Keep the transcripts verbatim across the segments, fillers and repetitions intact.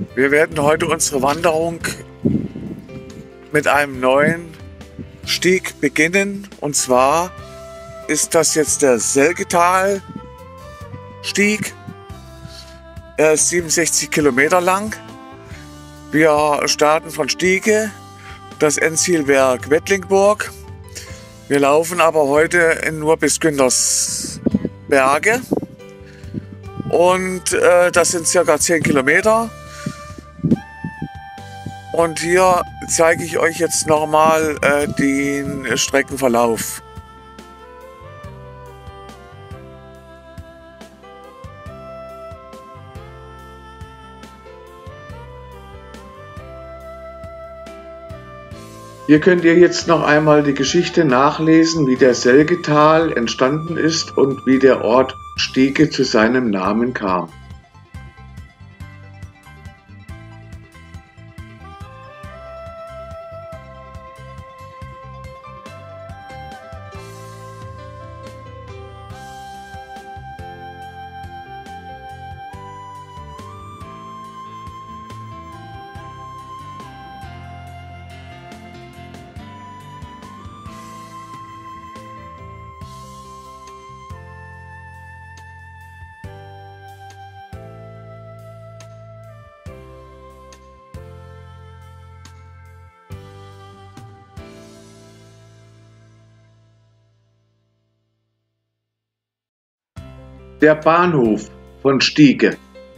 Wir werden heute unsere Wanderung mit einem neuen Stieg beginnen. Und zwar ist das jetzt der Selgetal-Stieg. Er ist siebenundsechzig Kilometer lang. Wir starten von Stiege. Das Endziel wäre Quedlinburg. Wir laufen aber heute nur bis Güntersberge. Und äh, das sind circa zehn Kilometer. Und hier zeige ich euch jetzt nochmal äh, den Streckenverlauf. Hier könnt ihr jetzt noch einmal die Geschichte nachlesen, wie der Selgetal entstanden ist und wie der Ort Stiege zu seinem Namen kam. Der Bahnhof von Stiege.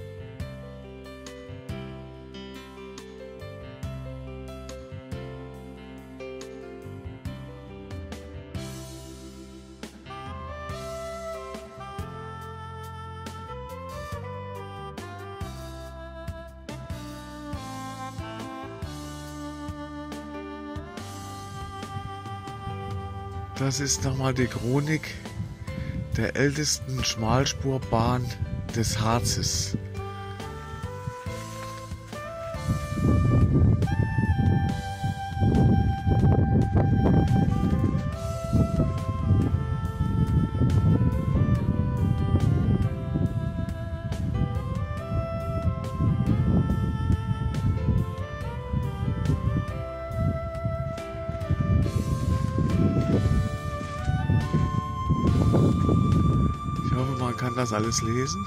Das ist nochmal die Chronik der ältesten Schmalspurbahn des Harzes. Man kann das alles lesen.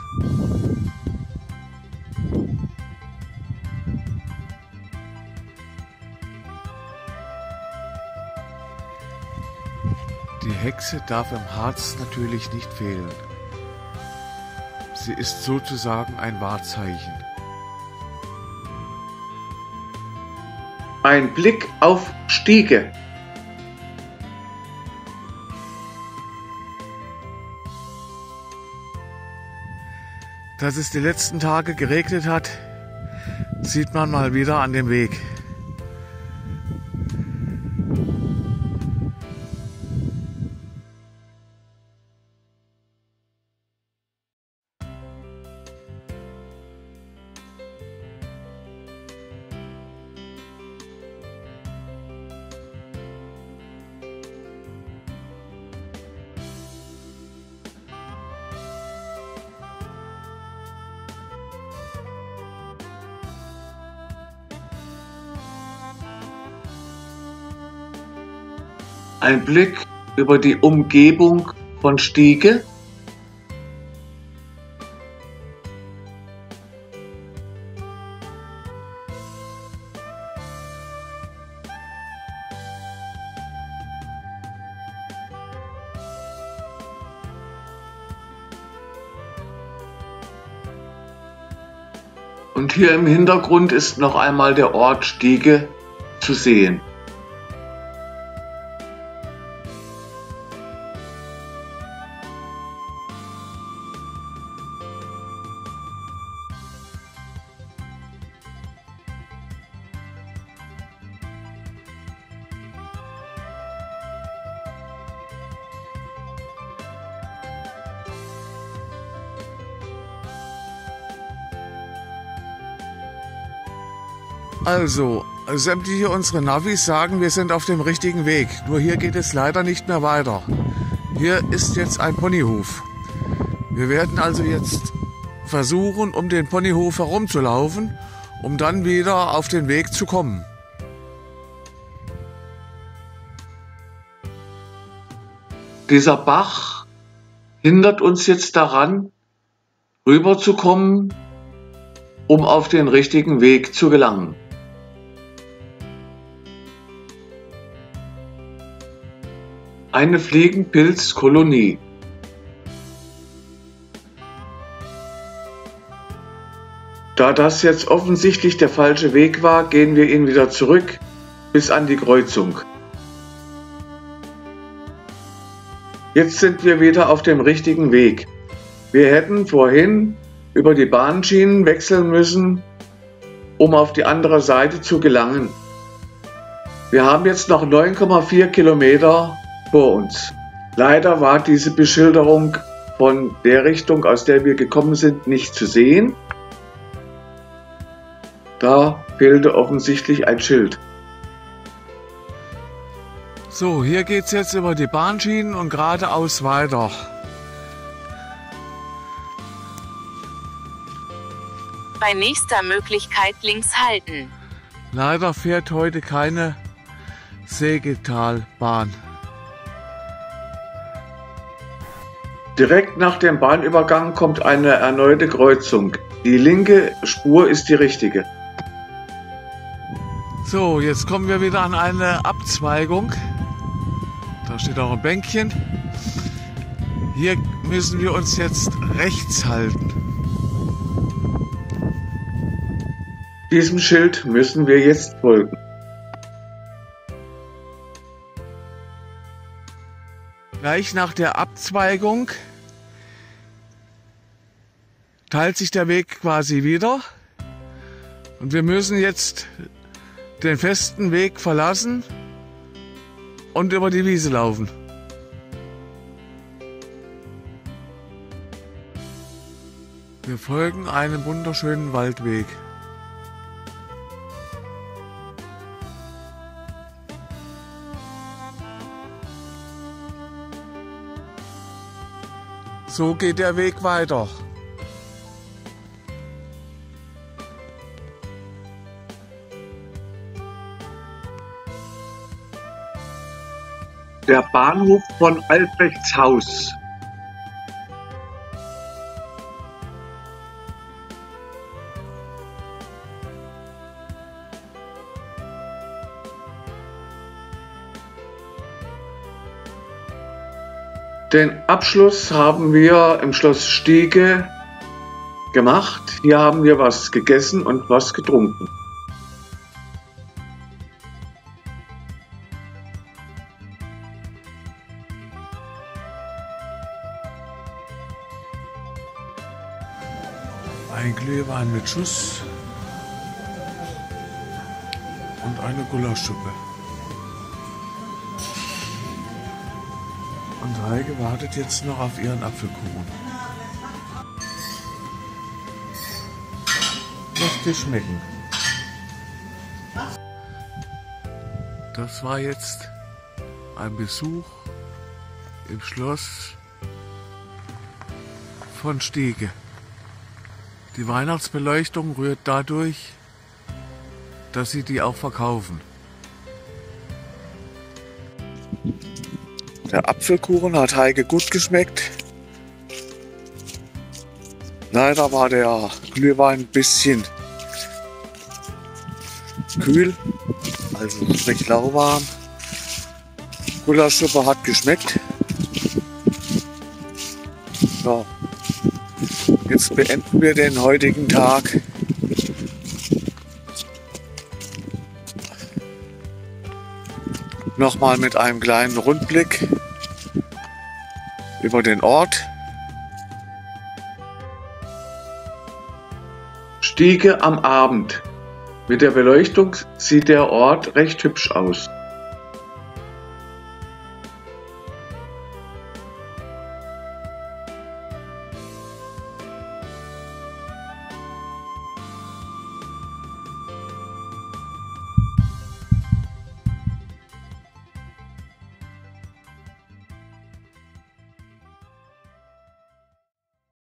Die Hexe darf im Harz natürlich nicht fehlen. Sie ist sozusagen ein Wahrzeichen. Ein Blick auf Stiege. Dass es die letzten Tage geregnet hat, sieht man mal wieder an dem Weg. Ein Blick über die Umgebung von Stiege. Und hier im Hintergrund ist noch einmal der Ort Stiege zu sehen. Also, sämtliche unsere Navis sagen, wir sind auf dem richtigen Weg. Nur hier geht es leider nicht mehr weiter. Hier ist jetzt ein Ponyhof. Wir werden also jetzt versuchen, um den Ponyhof herumzulaufen um dann wieder auf den Weg zu kommen. Dieser Bach hindert uns jetzt daran, rüberzukommen, um auf den richtigen Weg zu gelangen. Eine Fliegenpilzkolonie. Da das jetzt offensichtlich der falsche Weg war, gehen wir ihn wieder zurück bis an die Kreuzung. Jetzt sind wir wieder auf dem richtigen Weg. Wir hätten vorhin über die Bahnschienen wechseln müssen, um auf die andere Seite zu gelangen. Wir haben jetzt noch neun Komma vier Kilometer vor uns. Leider war diese Beschilderung von der Richtung, aus der wir gekommen sind, nicht zu sehen. Da fehlte offensichtlich ein Schild. So, hier geht es jetzt über die Bahnschienen und geradeaus weiter. Bei nächster Möglichkeit links halten. Leider fährt heute keine Segetalbahn. Direkt nach dem Bahnübergang kommt eine erneute Kreuzung. Die linke Spur ist die richtige. So, jetzt kommen wir wieder an eine Abzweigung. Da steht auch ein Bänkchen. Hier müssen wir uns jetzt rechts halten. Diesem Schild müssen wir jetzt folgen. Gleich nach der Abzweigung teilt sich der Weg quasi wieder. Und wir müssen jetzt den festen Weg verlassen und über die Wiese laufen. Wir folgen einem wunderschönen Waldweg. So geht der Weg weiter. Der Bahnhof von Albrechtshaus. Den Abschluss haben wir im Schloss Stiege gemacht. Hier haben wir was gegessen und was getrunken. Ein Glühwein mit Schuss und eine Gulaschsuppe. Und Heike wartet jetzt noch auf ihren Apfelkuchen. Lass dir schmecken. Das war jetzt ein Besuch im Schloss von Stiege. Die Weihnachtsbeleuchtung rührt dadurch, dass sie die auch verkaufen. Der Apfelkuchen hat Heike gut geschmeckt. Leider war der Glühwein ein bisschen kühl, also recht lauwarm. Gulaschsuppe hat geschmeckt. So. Jetzt beenden wir den heutigen Tag nochmal mit einem kleinen Rundblick über den Ort. Stiege am Abend. Mit der Beleuchtung sieht der Ort recht hübsch aus.